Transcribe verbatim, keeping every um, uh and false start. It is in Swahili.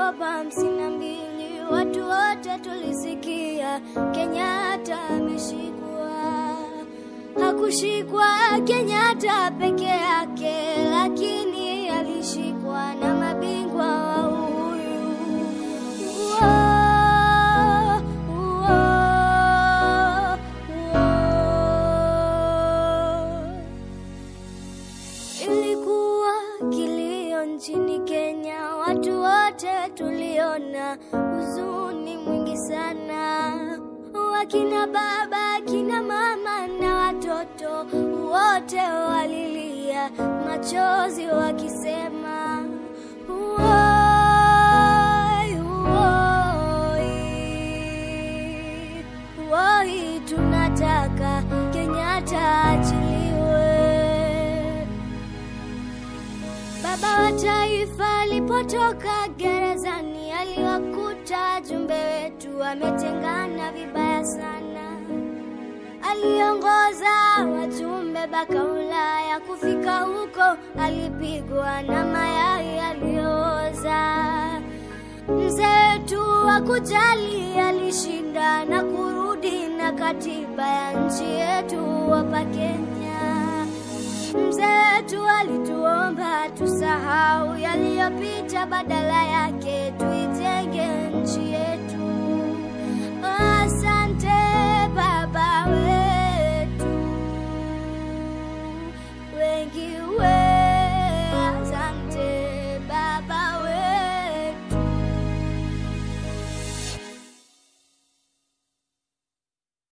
Oktoba hamsini na mbili watu wote tulisikia Kenyatta ameshikwa. Hakushikwa Kenyatta peke yake, lakini alishikwa na mabingwa wa huyu. Uo, uo, uo. Ilikuwa kilio nchini Kenya, watu wote tuliona huzuni mwingi sana. Wakina baba, kina mama na watoto wote walilia machozi wakisema uoi, uoi, uoi, tunataka Kenyatta achiliwe. Baba wa taifa alipotoka gerezani, aliwakuta jumbe wetu wametengana vibaya sana. Aliongoza wajumbe baka Ulaya, kufika huko alipigwa na mayai aliyooza. Mzee wetu wa kujali alishinda na kurudi na katiba ya nchi yetu hapa Kenya. Mzee wetu alituomba tusahau yaliyopita, badala yake tuitenge nchi yetu. Asante baba wetu, wengi